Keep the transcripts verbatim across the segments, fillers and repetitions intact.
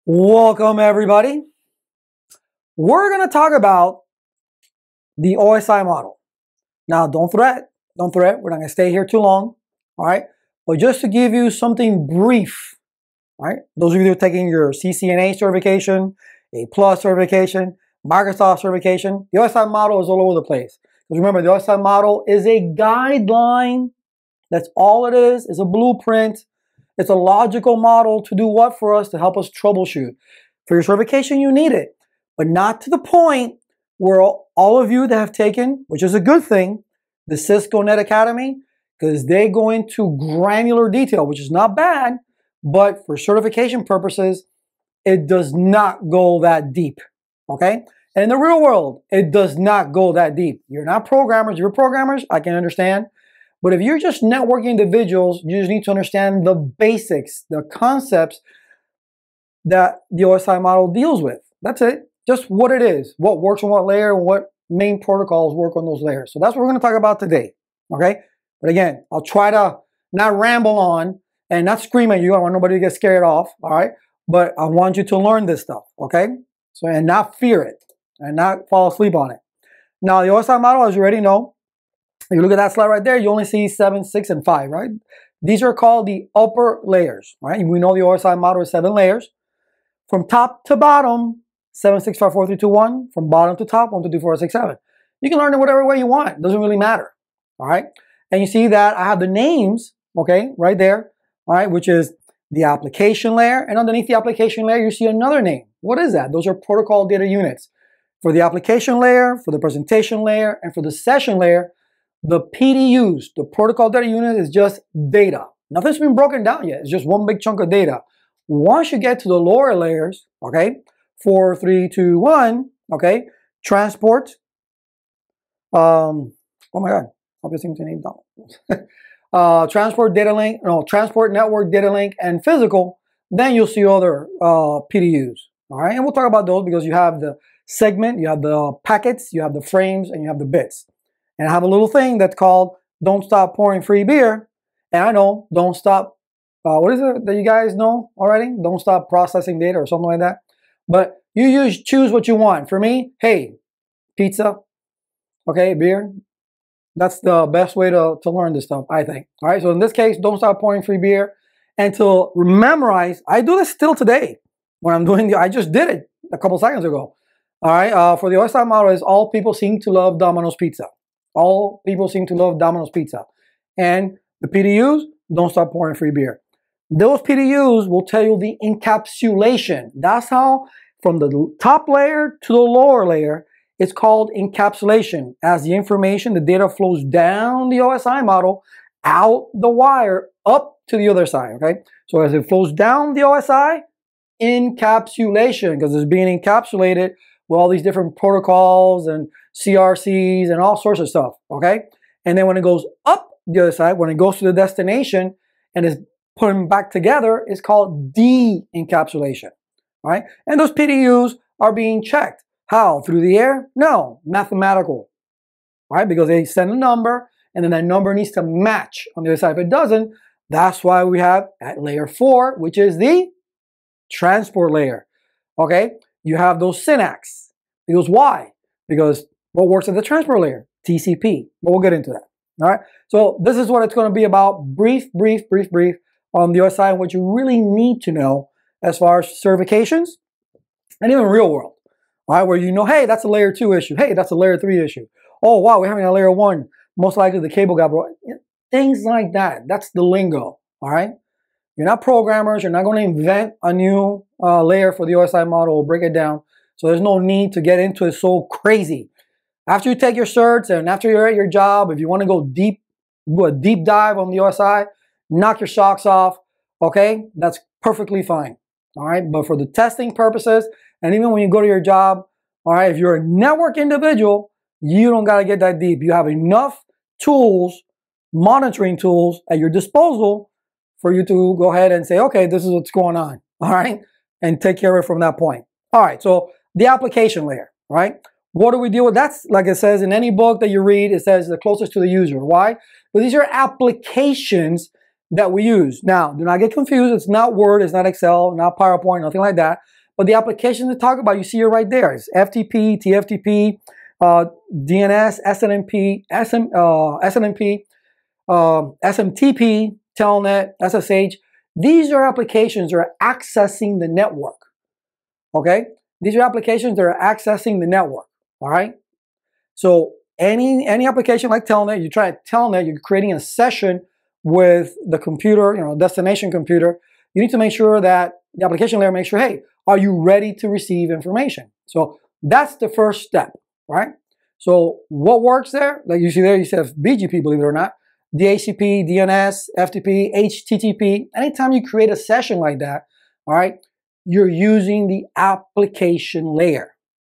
Welcome everybody. We're going to talk about the O S I model. Now don't threat, don't threat. We're not going to stay here too long. All right. But just to give you something brief, all right. Those of you who are taking your C C N A certification, A plus certification, Microsoft certification, the O S I model is all over the place. Because remember, the O S I model is a guideline. That's all it is. It's a blueprint. It's a logical model to do what for us? To help us troubleshoot. For your certification, you need it, but not to the point where all of you that have taken, which is a good thing, the Cisco Net Academy, because they go into granular detail, which is not bad, but for certification purposes, it does not go that deep, okay? And in the real world, it does not go that deep. You're not programmers. You're programmers, I can understand. But if you're just networking individuals, you just need to understand the basics, the concepts that the O S I model deals with. That's it. Just what it is, what works on what layer, and what main protocols work on those layers. So that's what we're going to talk about today. Okay. But again, I'll try to not ramble on and not scream at you. I want nobody to get scared off. All right. But I want you to learn this stuff. Okay. So, and not fear it and not fall asleep on it. Now, the O S I model, as you already know, if you look at that slide right there, you only see seven, six, and five, right? These are called the upper layers, right? We know the O S I model is seven layers. From top to bottom, seven, six, five, four, three, two, one. From bottom to top, one, two, three, four, six, seven. You can learn it whatever way you want. It doesn't really matter, all right? And you see that I have the names, okay, right there, all right, which is the application layer. And underneath the application layer, you see another name. What is that? Those are protocol data units. For the application layer, for the presentation layer, and for the session layer, the P D Us, the protocol data unit, is just data. Nothing's been broken down yet. It's just one big chunk of data. Once you get to the lower layers, okay, four, three, two, one, okay, transport, um, oh my God, hope you seem to name down. uh, transport data link, no, transport network data link, and physical, then you'll see other uh, P D Us, all right? And we'll talk about those because you have the segment, you have the packets, you have the frames, and you have the bits. And I have a little thing that's called Don't Stop Pouring Free Beer. And I know, don't stop, uh, what is it that you guys know already? Don't stop processing data or something like that. But you use, choose what you want. For me, hey, pizza, okay, beer. That's the best way to, to learn this stuff, I think. All right, so in this case, don't stop pouring free beer. And to memorize, I do this still today. When I'm doing the, I just did it a couple seconds ago. All right, uh, for the O S I model is all people seem to love Domino's Pizza. All people seem to love Domino's Pizza. And the P D Us, don't stop pouring free beer. Those P D Us will tell you the encapsulation. That's how, from the top layer to the lower layer, it's called encapsulation. As the information, the data flows down the O S I model, out the wire, up to the other side, okay? So as it flows down the O S I, encapsulation, because it's being encapsulated with all these different protocols and C R Cs and all sorts of stuff, okay? And then when it goes up the other side, when it goes to the destination and is put them back together, it's called de-encapsulation, all right? And those P D Us are being checked. How? Through the air? No, mathematical, all right? Because they send a number, and then that number needs to match on the other side. If it doesn't, that's why we have at layer four, which is the transport layer, okay? You have those synapses. Because why? Because what works at the transport layer? T C P. But we'll get into that. All right. So this is what it's going to be about. Brief, brief, brief, brief on the O S I and what you really need to know as far as certifications and even real world. All right. Where you know, hey, that's a layer two issue. Hey, that's a layer three issue. Oh, wow, we're having a layer one. Most likely the cable got broken. Things like that. That's the lingo. All right. You're not programmers. You're not going to invent a new uh, layer for the O S I model or break it down. So there's no need to get into it so crazy. After you take your certs and after you're at your job, if you want to go deep, do a deep dive on the O S I, knock your socks off, okay? That's perfectly fine, all right? But for the testing purposes, and even when you go to your job, all right, if you're a network individual, you don't got to get that deep. You have enough tools, monitoring tools at your disposal for you to go ahead and say, okay, this is what's going on, all right? And take care of it from that point. All right, so the application layer, right? What do we deal with? That's, like it says in any book that you read, it says the closest to the user. Why? But these are applications that we use. Now, do not get confused. It's not Word, it's not Excel, not PowerPoint, nothing like that. But the applications to talk about, you see it right there. It's F T P, T F T P, uh, D N S, S N M P, S M, uh, S N M P, um, S M T P, Telnet, S S H. These are applications that are accessing the network. Okay? These are applications that are accessing the network. All right? So any any application like Telnet, you try Telnet, you're creating a session with the computer, you know, destination computer. You need to make sure that the application layer makes sure, hey, are you ready to receive information? So that's the first step, right? So what works there? Like you see there, you said B G P, believe it or not, D H C P, D N S, F T P, H T T P. Anytime you create a session like that, all right, you're using the application layer.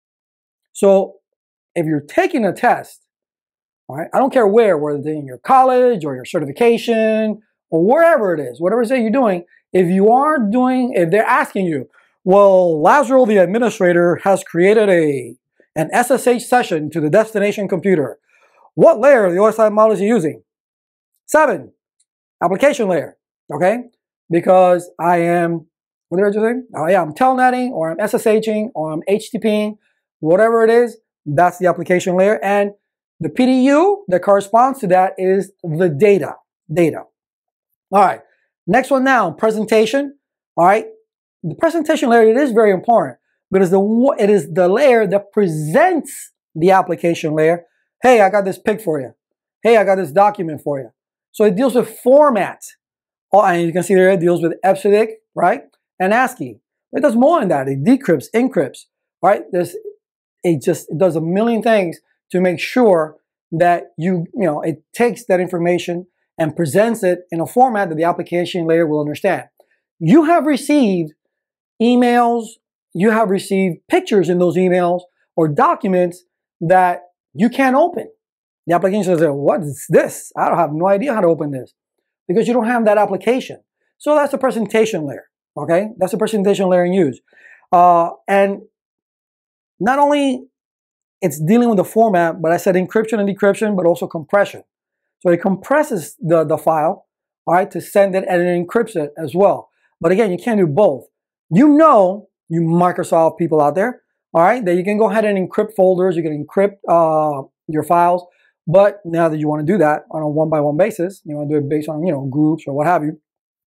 So if you're taking a test, all right, I don't care where, whether it's in your college or your certification or wherever it is, whatever it is you're doing, if you are doing, if they're asking you, well, Lazaro, the administrator, has created a an S S H session to the destination computer. What layer of the O S I model is he using? Seven, application layer, okay? Because I am, what did I just say? Oh yeah, I'm telnetting, or I'm SSHing, or I'm HTTPing, whatever it is, that's the application layer. And the P D U that corresponds to that is the data, data. All right, next one now, presentation, all right? The presentation layer, it is very important because the, it is the layer that presents the application layer. Hey, I got this pic for you. Hey, I got this document for you. So it deals with format. Oh, and you can see there it deals with E B C D I C, right? And ASCII. It does more than that. It decrypts, encrypts, right? There's, it just it does a million things to make sure that you, you know, it takes that information and presents it in a format that the application layer will understand. You have received emails, you have received pictures in those emails or documents that you can't open. The application says, what is this? I don't have no idea how to open this because you don't have that application. So that's the presentation layer, okay? That's the presentation layer in use. Uh, and not only it's dealing with the format, but I said encryption and decryption, but also compression. So it compresses the, the file, all right, to send it, and it encrypts it as well. But again, you can't do both. You know, you Microsoft people out there, all right, that you can go ahead and encrypt folders, you can encrypt uh, your files. But now that you want to do that on a one-by-one basis, you want to do it based on, you know, groups or what have you.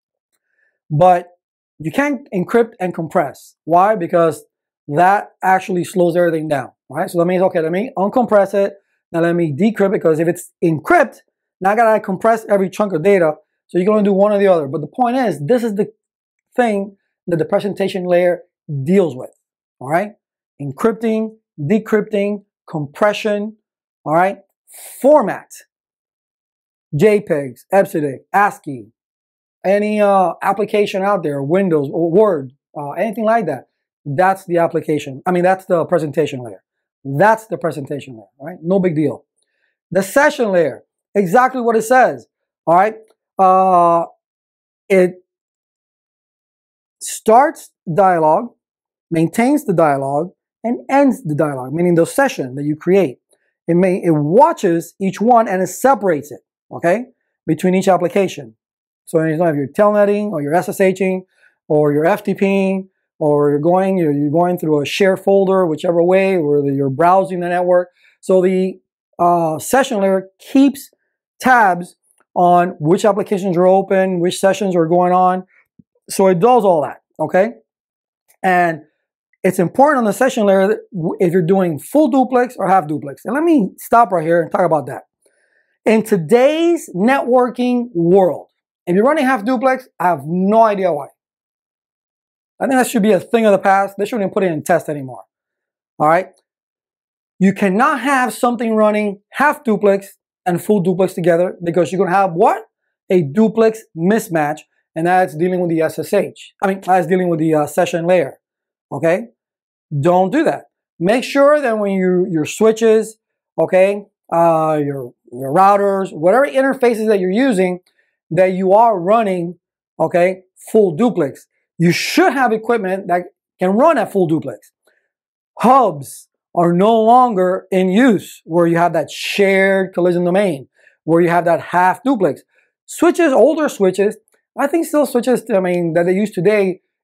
But you can't encrypt and compress. Why? Because that actually slows everything down, right? So that means, okay, let me uncompress it. Now let me decrypt it, because if it's encrypt, now I got to compress every chunk of data. So you can only do one or the other. But the point is, this is the thing that the presentation layer deals with, all right? Encrypting, decrypting, compression, all right? Format, JPEGs, E B C D I C, ASCII, any uh, application out there, Windows, or Word, uh, anything like that. That's the application. I mean, that's the presentation layer. That's the presentation layer, right? No big deal. The session layer, exactly what it says, all right? Uh, it starts dialogue, maintains the dialogue, and ends the dialogue, meaning the session that you create. It may, it watches each one and it separates it, okay, between each application. So if you're telnetting or you're SSHing or you're FTPing or you're going, you're, you're going through a shared folder, whichever way, or you're browsing the network. So the uh, session layer keeps tabs on which applications are open, which sessions are going on. So it does all that, okay? And it's important on the session layer if you're doing full duplex or half duplex. And let me stop right here and talk about that. In today's networking world, if you're running half duplex, I have no idea why. I think that should be a thing of the past. They shouldn't even put it in test anymore. All right? You cannot have something running half duplex and full duplex together, because you're going to have what? A duplex mismatch, and that's dealing with the S S H. I mean, that's dealing with the uh, session layer. Okay? Don't do that. Make sure that when you your switches, okay, uh, your your routers, whatever interfaces that you're using, that you are running, okay, full duplex. You should have equipment that can run at full duplex. Hubs are no longer in use where you have that shared collision domain, where you have that half duplex. Switches, older switches, I think still switches, I mean, that they use today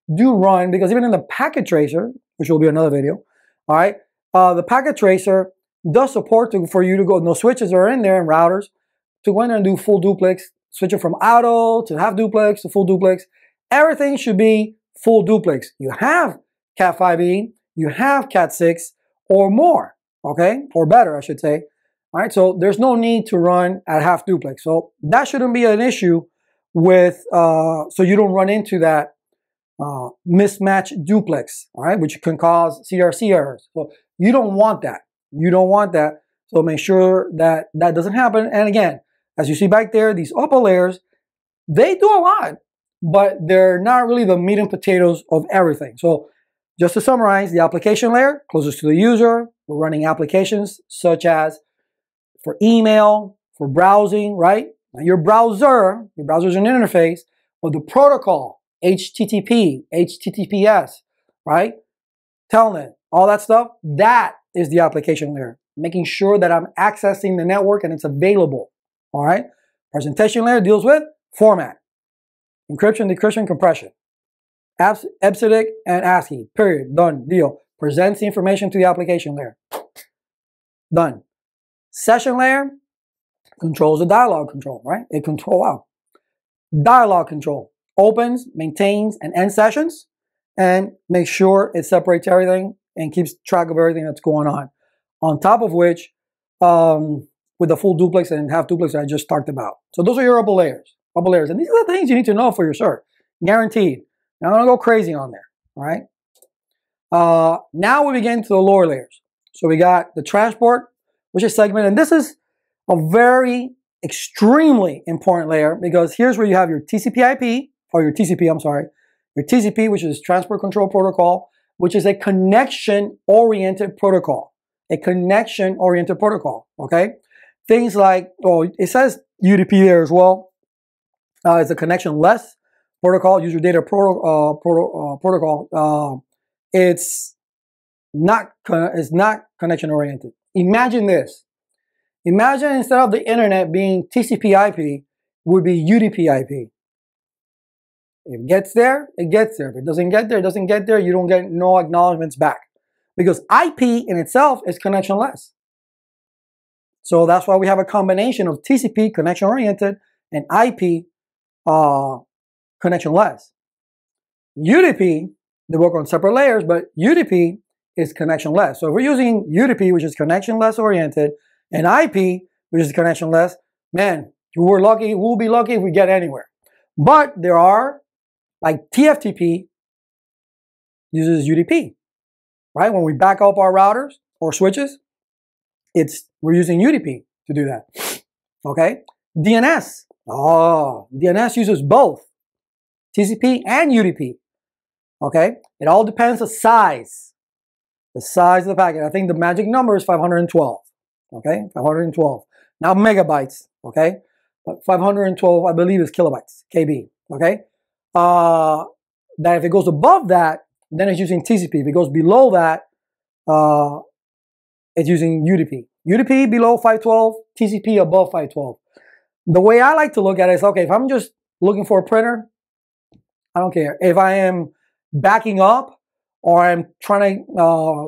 do run, because even in the packet tracer, which will be another video, all right, uh, the packet tracer does support to, for you to go, no switches are in there and routers, to go in there and do full duplex, switch it from auto to half duplex to full duplex. Everything should be full duplex. You have cat five E, you have cat six or more, okay, or better, I should say. All right, so there's no need to run at half duplex. So that shouldn't be an issue with, uh, so you don't run into that uh, mismatch duplex, all right, which can cause C R C errors. So you don't want that. You don't want that. So make sure that that doesn't happen. And again, as you see back there, these upper layers, they do a lot, but they're not really the meat and potatoes of everything. So just to summarize, the application layer, closest to the user, we're running applications such as for email, for browsing, right? Now your browser, your browser is an interface, but the protocol, H T T P, H T T P S, right? Telnet, all that stuff, that is the application layer. Making sure that I'm accessing the network and it's available, all right? Presentation layer deals with format, encryption, decryption, compression, E B C D I C and ASCII, period, done, deal. Presents the information to the application layer, done. Session layer controls the dialog control, right? It control, wow. Dialog control opens, maintains, and ends sessions, and makes sure it separates everything and keeps track of everything that's going on. On top of which, um, with the full duplex and half duplex that I just talked about. So those are your upper layers, upper layers. And these are the things you need to know for your cert, guaranteed. Now I'm gonna go crazy on there, all right? Uh, now we begin to the lower layers. So we got the transport, which is segment, and this is a very extremely important layer, because here's where you have your T C P I P, or your T C P, I'm sorry, your T C P, which is Transport Control Protocol, which is a connection-oriented protocol, a connection-oriented protocol, okay? Things like, oh, it says U D P there as well. Uh, it's a connection-less protocol, user data proto, uh, proto, uh, protocol. Uh, it's not, it's not connection-oriented. Imagine this. Imagine instead of the internet being T C P I P, would be U D P I P. If it gets there, it gets there. If it doesn't get there, it doesn't get there. You don't get no acknowledgments back. Because I P in itself is connectionless. So that's why we have a combination of T C P, connection-oriented, and I P, uh, connectionless. U D P, they work on separate layers, but U D P is connectionless. So if we're using U D P, which is connectionless oriented, and I P, which is connectionless, man, we're lucky, we'll be lucky if we get anywhere. But there are, like T F T P uses U D P, right? When we back up our routers or switches, it's, we're using U D P to do that, okay? D N S, oh, D N S uses both T C P and U D P, okay? It all depends on the size, the size of the packet. I think the magic number is five hundred twelve, okay? five hundred twelve, not megabytes, okay? But five hundred twelve, I believe, is kilobytes, K B, okay? Uh, that if it goes above that, then it's using T C P. If it goes below that, uh, it's using U D P. U D P below five twelve, T C P above five twelve. The way I like to look at it is, okay, if I'm just looking for a printer, I don't care. If I am backing up or I'm trying to uh,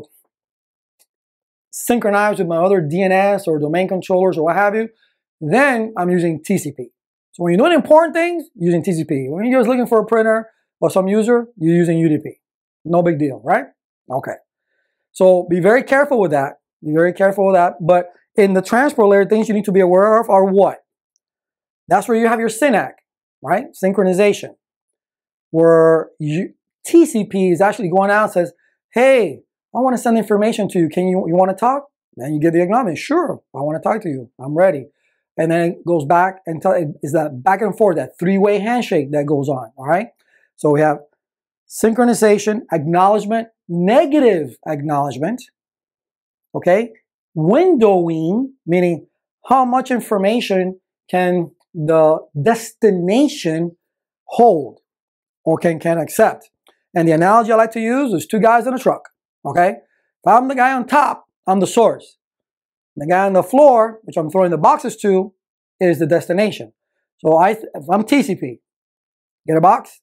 synchronize with my other D N S or domain controllers or what have you, then I'm using T C P. So when you're doing important things, using T C P. When you're just looking for a printer or some user, you're using U D P. No big deal, right? Okay. So be very careful with that. Be very careful with that. But in the transport layer, things you need to be aware of are what? That's where you have your S Y N A C, right? Synchronization. Where you, T C P is actually going out and says, hey, I want to send information to you. Can you, you want to talk? Then you get the acknowledgement. Sure, I want to talk to you. I'm ready. And then it goes back and tell, is that back and forth, that three-way handshake that goes on, all right? So we have synchronization, acknowledgement, negative acknowledgement, okay? Windowing, meaning how much information can the destination hold or can, can accept. And the analogy I like to use is two guys in a truck, okay? If I'm the guy on top, I'm the source. The guy on the floor, which I'm throwing the boxes to, is the destination. So I, if I'm T C P, get a box,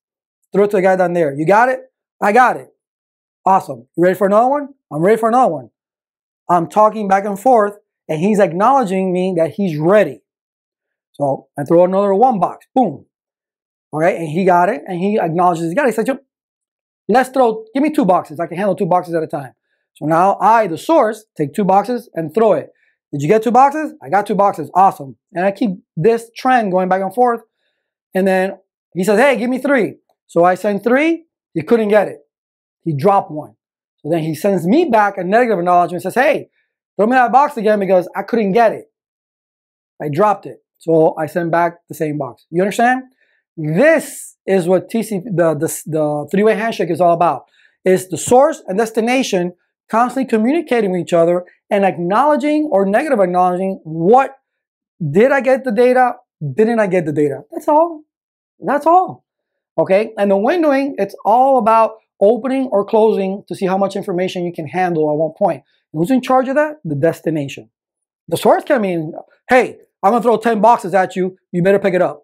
throw it to the guy down there. You got it? I got it. Awesome. You ready for another one? I'm ready for another one. I'm talking back and forth, and he's acknowledging me that he's ready. So I throw another one box. Boom. Okay, and he got it, and he acknowledges he got it. He said, let's throw, give me two boxes. I can handle two boxes at a time. So now I, the source, take two boxes and throw it. Did you get two boxes? I got two boxes. Awesome. And I keep this trend going back and forth. And then he says, hey, give me three. So I send three. He couldn't get it. He dropped one. So then he sends me back a negative acknowledgement and says, hey, throw me that box again because I couldn't get it. I dropped it. So I send back the same box. You understand? This is what T C P, the, the, the three-way handshake is all about. It's the source and destination constantly communicating with each other and acknowledging or negative acknowledging what, did I get the data? Didn't I get the data? That's all. That's all. Okay. And the windowing, it's all about opening or closing to see how much information you can handle at one point. Who's in charge of that? The destination. The source can mean, hey, I'm going to throw ten boxes at you. You better pick it up.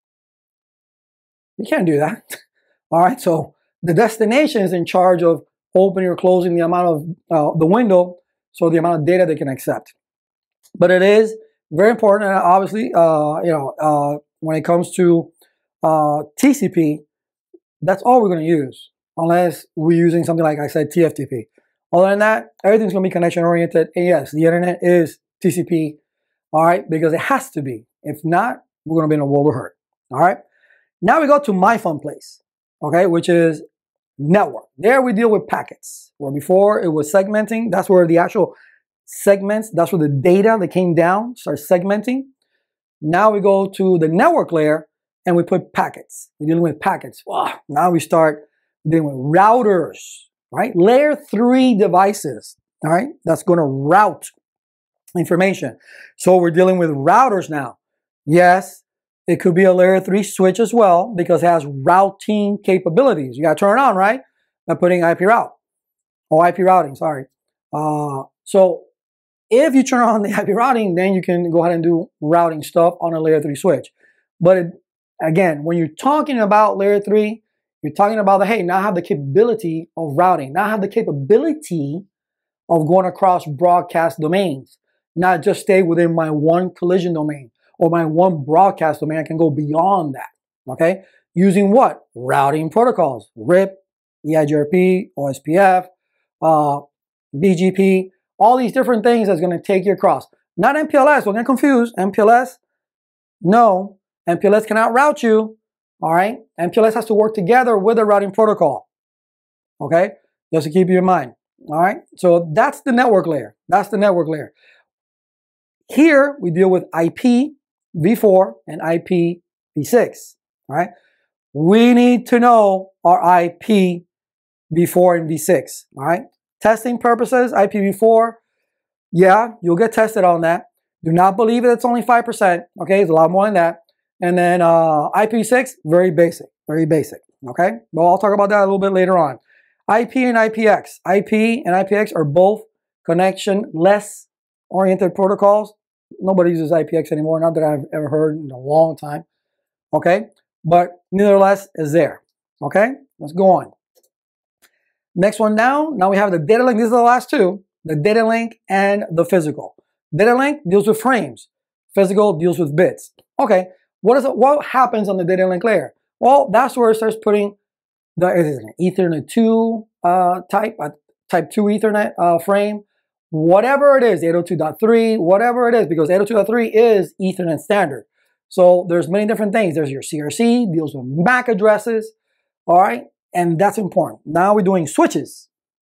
You can't do that. All right. So the destination is in charge of opening or closing the amount of uh, the window, so the amount of data they can accept. But it is very important, and obviously, uh, you know, uh, when it comes to uh, T C P, that's all we're going to use, unless we're using something like I said, T F T P. Other than that, everything's going to be connection oriented. And yes, the internet is T C P. All right, because it has to be. If not, we're going to be in a world of hurt. All right. Now we go to my fun place. Okay, which is network. There we deal with packets, where before it was segmenting. That's where the actual segments, that's where the data that came down starts segmenting. Now we go to the network layer and we put packets. We're dealing with packets. Wow. Now we start dealing with routers, right? Layer three devices, all right? That's going to route information. So we're dealing with routers now. Yes, it could be a layer three switch as well because it has routing capabilities. You got to turn it on, right? By putting I P route or I P routing, sorry. Uh, so if you turn on the I P routing, then you can go ahead and do routing stuff on a layer three switch. But it, again, when you're talking about layer three, you're talking about the, hey, now I have the capability of routing. Now I have the capability of going across broadcast domains, not just stay within my one collision domain or my one broadcast domain. I can go beyond that, okay? Using what? Routing protocols, R I P, E I G R P, O S P F, uh, B G P, all these different things that's going to take you across. Not M P L S. Don't get confused. M P L S, no. M P L S cannot route you, all right? M P L S has to work together with a routing protocol, okay? Just to keep you in mind, all right? So that's the network layer. That's the network layer. Here, we deal with I P v four and I P v six, all right? We need to know our I P v four and v six, all right? Testing purposes, I P v four, yeah, you'll get tested on that. Do not believe it, it's only five percent, okay? It's a lot more than that. And then uh, I P v six, very basic, very basic, okay? Well, I'll talk about that a little bit later on. I P and I P X. I P and I P X are both connection-less oriented protocols. Nobody uses I P X anymore, not that I've ever heard in a long time, okay? But nevertheless, is there, okay? Let's go on. Next one down, now we have the data link. These are the last two, the data link and the physical. Data link deals with frames. Physical deals with bits. Okay, what is it, what happens on the data link layer? Well, that's where it starts putting the Ethernet two uh, type, uh, type two Ethernet uh, frame, whatever it is, eight oh two dot three, whatever it is, because eight oh two dot three is Ethernet standard. So there's many different things. There's your C R C, deals with M A C addresses, all right? And that's important. Now we're doing switches.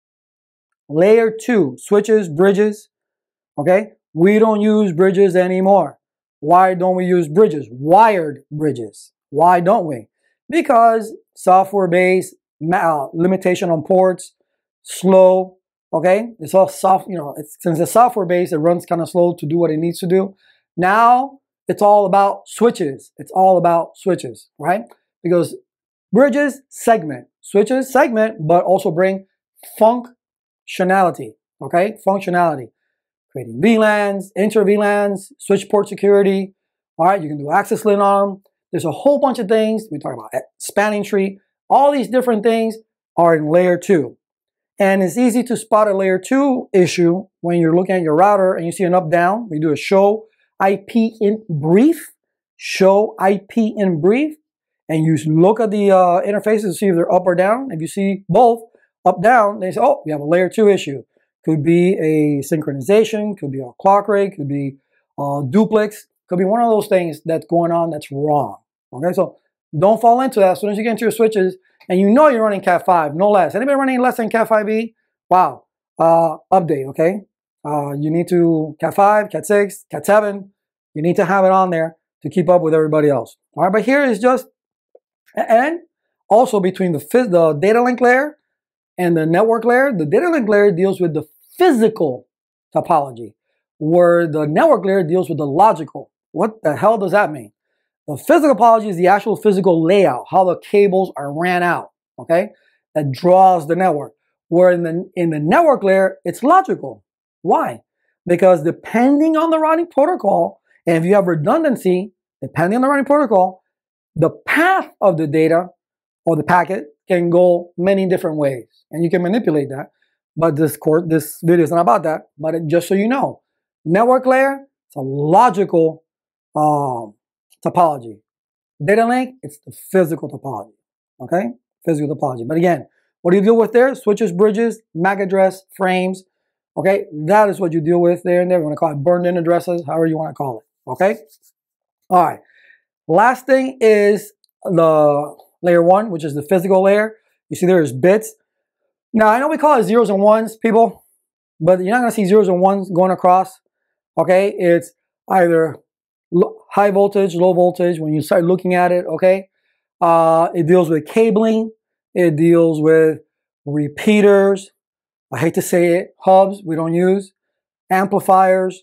Layer two, switches, bridges, okay? We don't use bridges anymore. Why don't we use bridges? Wired bridges. Why don't we? Because software-based, uh, limitation on ports, slow, okay? It's all soft, you know, it's, since it's software-based, it runs kind of slow to do what it needs to do. Now, it's all about switches. It's all about switches, right? Because bridges segment, switches segment, but also bring functionality, okay? Functionality. Creating V LANs, inter-V LANs, switch port security, all right? You can do access lint on them. There's a whole bunch of things. We talk about spanning tree. All these different things are in layer two. And it's easy to spot a layer two issue when you're looking at your router and you see an up down. We do a show I P in brief, show I P in brief, and you look at the uh, interfaces to see if they're up or down. If you see both up down, they say, oh, you have a layer two issue. Could be a synchronization, could be a clock rate, could be a duplex, could be one of those things that's going on that's wrong. Okay, so don't fall into that. As soon as you get into your switches and you know you're running cat five, no less. Anybody running less than cat five E? Wow. Uh, update, okay? Uh, you need to cat five, cat six, cat seven. You need to have it on there to keep up with everybody else. All right, but here is just, and also between the, the data link layer and the network layer, the data link layer deals with the physical topology, where the network layer deals with the logical. What the hell does that mean? The physical topology is the actual physical layout, how the cables are ran out, okay? That draws the network. Where in the, in the network layer, it's logical. Why? Because depending on the routing protocol, and if you have redundancy, depending on the routing protocol, the path of the data or the packet can go many different ways. And you can manipulate that. But this course, this video is not about that. But it, just so you know, network layer, it's a logical um, topology. Data link, it's the physical topology. Okay? Physical topology. But again, what do you deal with there? Switches, bridges, M A C address, frames. Okay? That is what you deal with there and there. You want to call it burned in addresses, however you want to call it. Okay? All right. Last thing is the layer one, which is the physical layer. You see there's bits. Now, I know we call it zeros and ones, people, but you're not going to see zeros and ones going across. Okay? It's either high voltage, low voltage when you start looking at it. Okay? Uh, it deals with cabling. It deals with repeaters. I hate to say it. Hubs, we don't use. Amplifiers.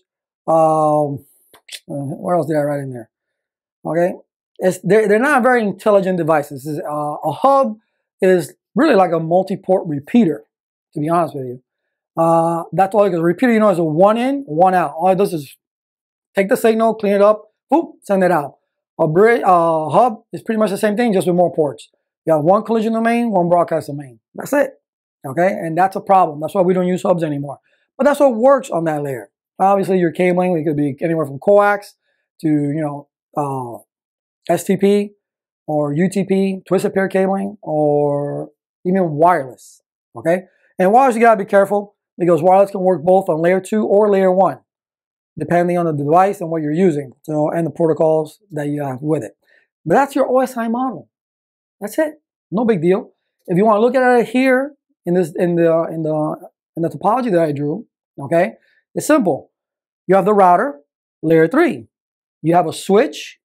Um, what else did I write in there? Okay, it's, they're, they're not very intelligent devices. Is, uh, a hub is really like a multi-port repeater, to be honest with you. Uh, that's all, because a repeater, you know, is a one in, one out. All it does is take the signal, clean it up, boop, send it out. A bridge, uh, hub is pretty much the same thing, just with more ports. You have one collision domain, one broadcast domain. That's it. Okay, and that's a problem. That's why we don't use hubs anymore. But that's what works on that layer. Obviously, your cabling, it could be anywhere from coax to, you know, uh, S T P or U T P, twisted pair cabling, or even wireless. Okay, and wireless, you gotta be careful because wireless can work both on layer two or layer one, depending on the device and what you're using, so and the protocols that you have with it. But that's your O S I model. That's it. No big deal. If you want to look at it here in this in the in the in the topology that I drew, okay, it's simple. You have the router, layer three. You have a switch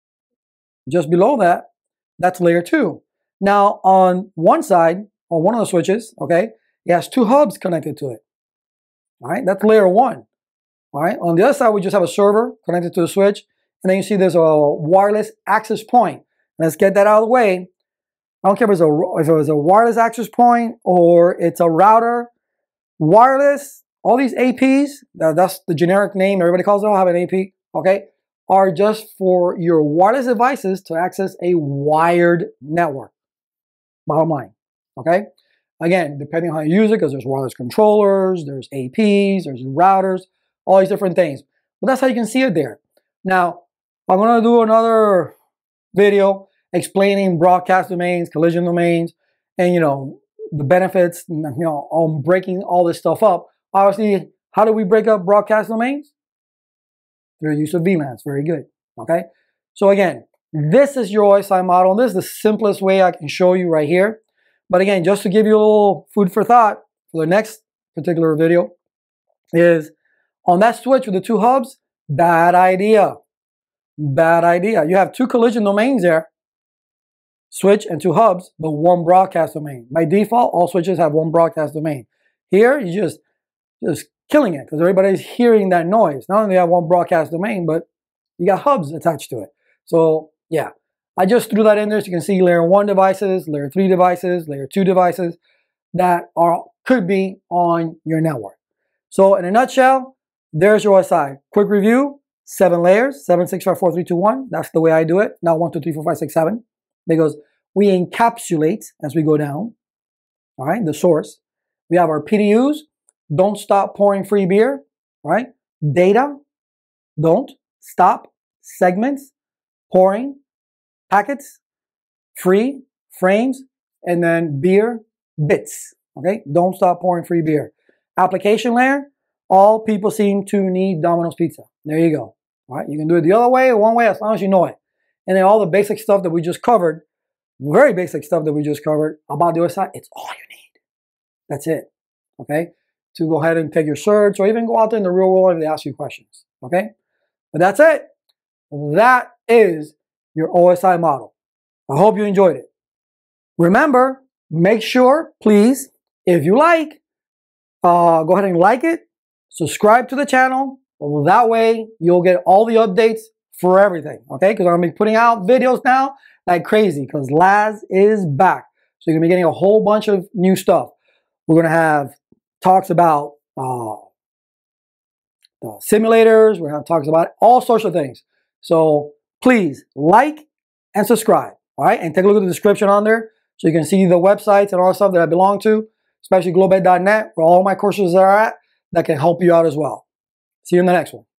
just below that. That's layer two. Now on one side, on one of the switches, okay, it has two hubs connected to it. All right, that's layer one. All right. On the other side, we just have a server connected to the switch, and then you see there's a wireless access point. Let's get that out of the way. I don't care if it's a, if it was a wireless access point or it's a router. Wireless, all these A Ps, uh, that's the generic name, everybody calls it, I'll have an A P, okay, are just for your wireless devices to access a wired network. Bottom line, okay? Again, depending on how you use it, because there's wireless controllers, there's A Ps, there's routers, all these different things. But that's how you can see it there. Now, I'm going to do another video explaining broadcast domains, collision domains, and, you know, the benefits, you know, on breaking all this stuff up. Obviously, how do we break up broadcast domains? Through the use of V LANs. Very good. Okay. So again, this is your O S I model. This is the simplest way I can show you right here. But again, just to give you a little food for thought for the next particular video is on that switch with the two hubs, bad idea. Bad idea. You have two collision domains there. Switch and two hubs, but one broadcast domain. By default, all switches have one broadcast domain. Here, you just just killing it because everybody's hearing that noise. Not only do you have one broadcast domain, but you got hubs attached to it. So yeah, I just threw that in there so you can see layer one devices, layer three devices, layer two devices that are could be on your network. So in a nutshell, there's your O S I. Quick review: seven layers, seven, six, five, four, three, two, one. That's the way I do it. Not one, two, three, four, five, six, seven. Because we encapsulate as we go down, all right, the source. We have our P D Us, don't stop pouring free beer, right? Data, don't stop, segments, pouring, packets, free, frames, and then beer, bits, okay? Don't stop pouring free beer. Application layer, all people seem to need Domino's Pizza. There you go, all right? You can do it the other way or one way as long as you know it. And then all the basic stuff that we just covered, very basic stuff that we just covered about the O S I, it's all you need. That's it, okay? To go ahead and take your certs or even go out there in the real world if they ask you questions, okay? But that's it. That is your O S I model. I hope you enjoyed it. Remember, make sure, please, if you like, uh, go ahead and like it, subscribe to the channel. That way, you'll get all the updates for everything, okay? Because I'm going to be putting out videos now like crazy because Laz is back. So you're going to be getting a whole bunch of new stuff. We're going to have talks about uh, the simulators. We're going to have talks about all sorts of things. So please like and subscribe, all right? And take a look at the description on there so you can see the websites and all the stuff that I belong to, especially globed dot net, where all my courses are at that can help you out as well. See you in the next one.